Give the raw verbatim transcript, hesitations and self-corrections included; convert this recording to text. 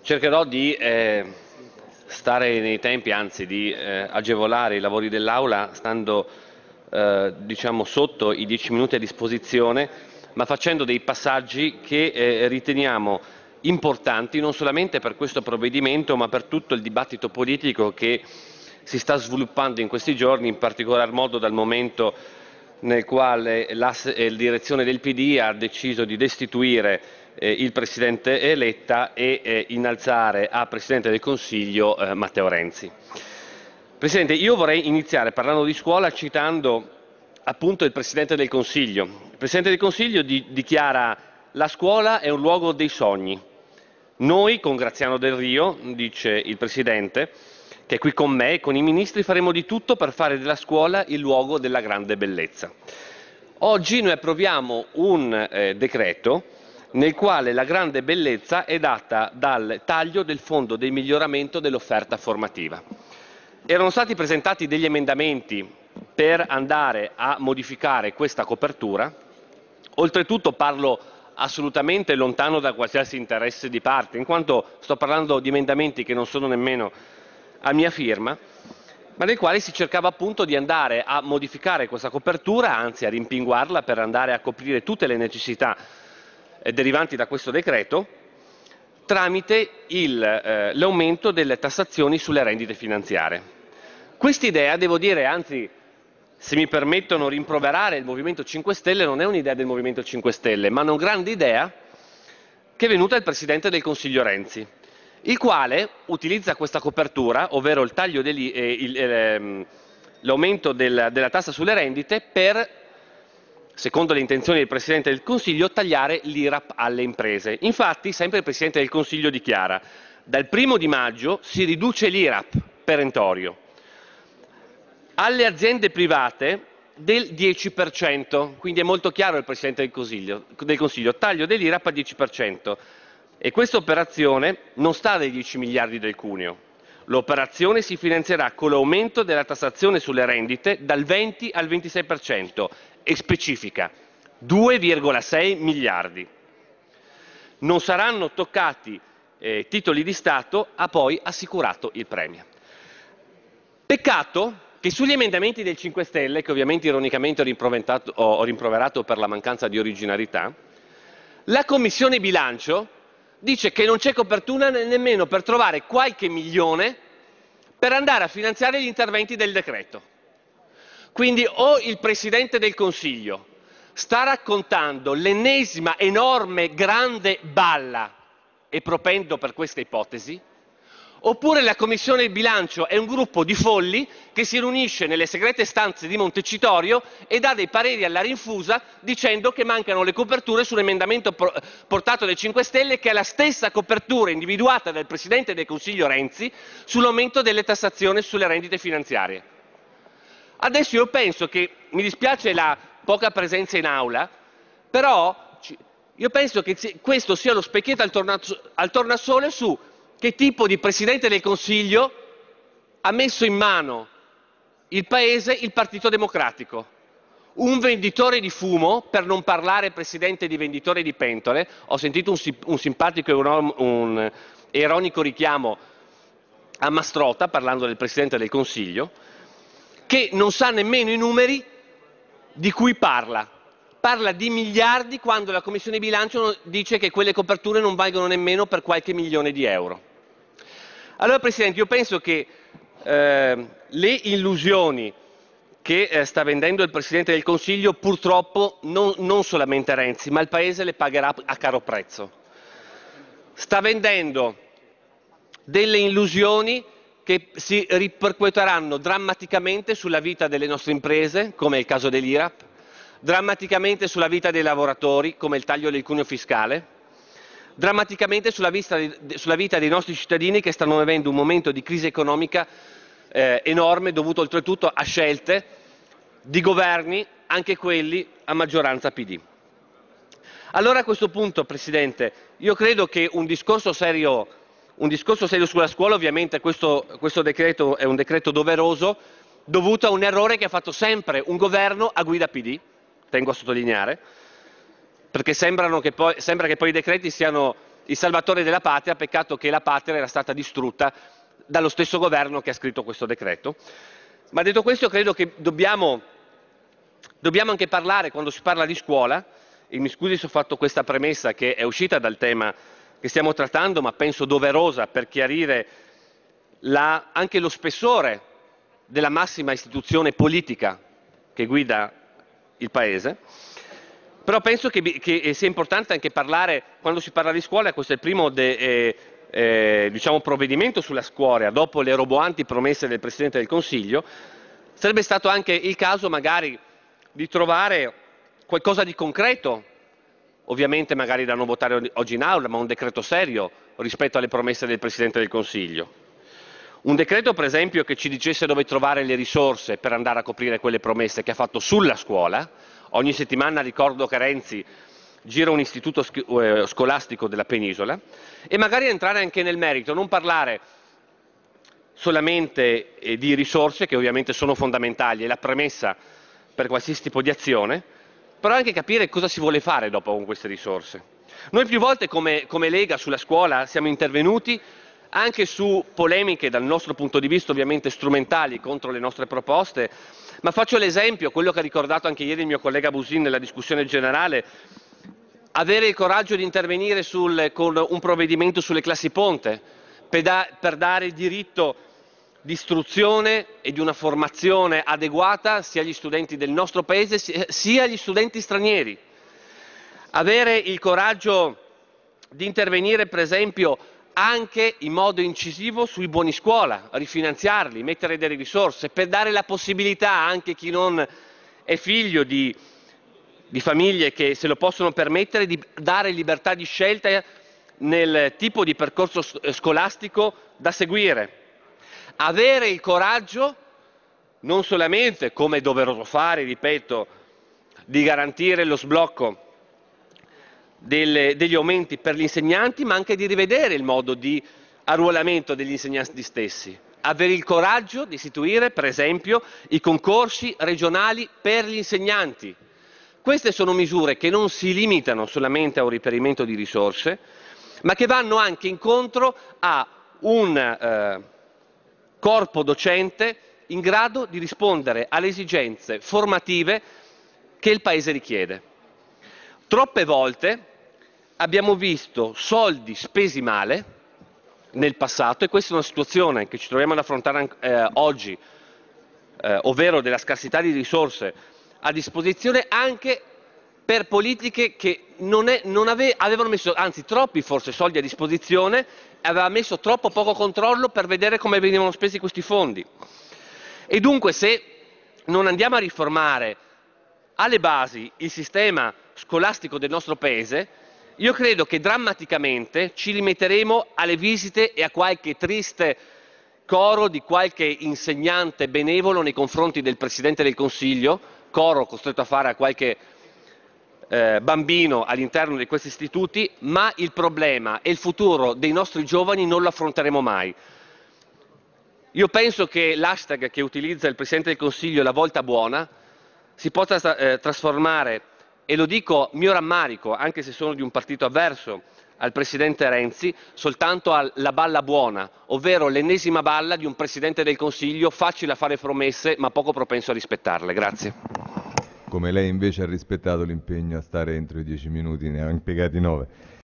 Cercherò di eh, stare nei tempi, anzi di eh, agevolare i lavori dell'Aula, stando eh, diciamo sotto i dieci minuti a disposizione, ma facendo dei passaggi che eh, riteniamo importanti non solamente per questo provvedimento, ma per tutto il dibattito politico che si sta sviluppando in questi giorni, in particolar modo dal momento nel quale la eh, direzione del P D ha deciso di destituire eh, il Presidente Letta e eh, innalzare a Presidente del Consiglio eh, Matteo Renzi. Presidente, io vorrei iniziare parlando di scuola citando appunto il Presidente del Consiglio. Il Presidente del Consiglio di, dichiara: la scuola è un luogo dei sogni. Noi con Graziano Del Rio, dice il Presidente, che è qui con me e con i ministri, faremo di tutto per fare della scuola il luogo della grande bellezza. Oggi noi approviamo un eh, decreto nel quale la grande bellezza è data dal taglio del fondo del miglioramento dell'offerta formativa. Erano stati presentati degli emendamenti per andare a modificare questa copertura. Oltretutto parlo assolutamente lontano da qualsiasi interesse di parte, in quanto sto parlando di emendamenti che non sono nemmeno a mia firma, ma nel quale si cercava appunto di andare a modificare questa copertura, anzi a rimpinguarla per andare a coprire tutte le necessità eh, derivanti da questo decreto, tramite eh, l'aumento delle tassazioni sulle rendite finanziarie. Quest'idea, devo dire, anzi, se mi permettono rimproverare il Movimento cinque Stelle, non è un'idea del Movimento cinque Stelle, ma una grande idea che è venuta dal Presidente del Consiglio Renzi, il quale utilizza questa copertura, ovvero il taglio eh, l'aumento del, della tassa sulle rendite, per, secondo le intenzioni del Presidente del Consiglio, tagliare l'I R A P alle imprese. Infatti, sempre il Presidente del Consiglio dichiara: dal primo di maggio si riduce l'I R A P perentorio, alle aziende private del dieci per cento, quindi è molto chiaro il Presidente del Consiglio, del Consiglio taglio dell'I R A P al dieci per cento. E questa operazione non sta dai dieci miliardi del cuneo. L'operazione si finanzierà con l'aumento della tassazione sulle rendite dal venti al ventisei per cento e specifica due virgola sei miliardi. Non saranno toccati eh, titoli di Stato, ha poi assicurato il Premier. Peccato che sugli emendamenti del cinque Stelle, che ovviamente ironicamente ho rimproverato, ho rimproverato per la mancanza di originalità, la Commissione Bilancio dice che non c'è copertura nemmeno per trovare qualche milione per andare a finanziare gli interventi del decreto. Quindi o il Presidente del Consiglio sta raccontando l'ennesima enorme grande balla, e propendo per questa ipotesi, oppure la Commissione Bilancio è un gruppo di folli che si riunisce nelle segrete stanze di Montecitorio e dà dei pareri alla rinfusa dicendo che mancano le coperture sull'emendamento portato dai cinque Stelle, che è la stessa copertura individuata dal Presidente del Consiglio Renzi sull'aumento delle tassazioni sulle rendite finanziarie. Adesso io penso che, mi dispiace la poca presenza in aula, però io penso che questo sia lo specchietto al tornasole su che tipo di Presidente del Consiglio ha messo in mano il Paese il Partito Democratico. Un venditore di fumo, per non parlare, Presidente, di venditore di pentole. Ho sentito un, un simpatico e un, un ironico richiamo a Mastrota, parlando del Presidente del Consiglio, che non sa nemmeno i numeri di cui parla. Parla di miliardi quando la Commissione Bilancio dice che quelle coperture non valgono nemmeno per qualche milione di euro. Allora, Presidente, io penso che eh, le illusioni che eh, sta vendendo il Presidente del Consiglio, purtroppo non, non solamente Renzi, ma il Paese le pagherà a caro prezzo. Sta vendendo delle illusioni che si ripercuoteranno drammaticamente sulla vita delle nostre imprese, come è il caso dell'I R A P, drammaticamente sulla vita dei lavoratori, come il taglio del cuneo fiscale, drammaticamente sulla, vista, sulla vita dei nostri cittadini che stanno vivendo un momento di crisi economica eh, enorme, dovuto oltretutto a scelte di governi, anche quelli a maggioranza P D. Allora, a questo punto, Presidente, io credo che un discorso serio, un discorso serio sulla scuola, ovviamente questo, questo decreto è un decreto doveroso, dovuto a un errore che ha fatto sempre un governo a guida P D, tengo a sottolineare, perché sembrano che poi, sembra che poi i decreti siano il salvatore della patria, peccato che la patria era stata distrutta dallo stesso governo che ha scritto questo decreto. Ma detto questo, credo che dobbiamo, dobbiamo anche parlare, quando si parla di scuola, e mi scusi se ho fatto questa premessa che è uscita dal tema che stiamo trattando, ma penso doverosa per chiarire la, anche lo spessore della massima istituzione politica che guida il Paese. Però penso che, che sia importante anche parlare, quando si parla di scuola, questo è il primo de, eh, eh, diciamo, provvedimento sulla scuola, dopo le roboanti promesse del Presidente del Consiglio, sarebbe stato anche il caso magari di trovare qualcosa di concreto, ovviamente magari da non votare oggi in aula, ma un decreto serio rispetto alle promesse del Presidente del Consiglio. Un decreto, per esempio, che ci dicesse dove trovare le risorse per andare a coprire quelle promesse che ha fatto sulla scuola. Ogni settimana ricordo che Renzi gira un istituto scolastico della penisola, e magari entrare anche nel merito, non parlare solamente di risorse, che ovviamente sono fondamentali, è la premessa per qualsiasi tipo di azione, però anche capire cosa si vuole fare dopo con queste risorse. Noi più volte come, come Lega sulla scuola siamo intervenuti anche su polemiche dal nostro punto di vista ovviamente strumentali contro le nostre proposte, ma faccio l'esempio, quello che ha ricordato anche ieri il mio collega Busin nella discussione generale, avere il coraggio di intervenire sul, con un provvedimento sulle classi ponte, per, da, per dare il diritto di istruzione e di una formazione adeguata sia agli studenti del nostro Paese sia agli studenti stranieri. Avere il coraggio di intervenire, per esempio, anche in modo incisivo sui buoni scuola, rifinanziarli, mettere delle risorse, per dare la possibilità anche a chi non è figlio di, di famiglie che se lo possono permettere, di dare libertà di scelta nel tipo di percorso scolastico da seguire. Avere il coraggio non solamente, come è doveroso fare, ripeto, di garantire lo sblocco delle, degli aumenti per gli insegnanti, ma anche di rivedere il modo di arruolamento degli insegnanti stessi. Avere il coraggio di istituire, per esempio, i concorsi regionali per gli insegnanti. Queste sono misure che non si limitano solamente a un reperimento di risorse, ma che vanno anche incontro a un eh, corpo docente in grado di rispondere alle esigenze formative che il Paese richiede. Troppe volte abbiamo visto soldi spesi male nel passato, e questa è una situazione che ci troviamo ad affrontare eh, oggi, eh, ovvero della scarsità di risorse a disposizione anche per politiche che non è, non ave, avevano messo, anzi troppi forse soldi a disposizione, e aveva messo troppo poco controllo per vedere come venivano spesi questi fondi. E dunque se non andiamo a riformare alle basi il sistema scolastico del nostro Paese, io credo che drammaticamente ci limiteremo alle visite e a qualche triste coro di qualche insegnante benevolo nei confronti del Presidente del Consiglio, coro costretto a fare a qualche eh, bambino all'interno di questi istituti, ma il problema e il futuro dei nostri giovani non lo affronteremo mai. Io penso che l'hashtag che utilizza il Presidente del Consiglio, la volta buona, si possa eh, trasformare, e lo dico mio rammarico, anche se sono di un partito avverso al Presidente Renzi, soltanto alla balla buona, ovvero l'ennesima balla di un Presidente del Consiglio facile a fare promesse ma poco propenso a rispettarle. Grazie. Come lei invece ha rispettato l'impegno a stare entro i dieci minuti, ne ha impiegati nove.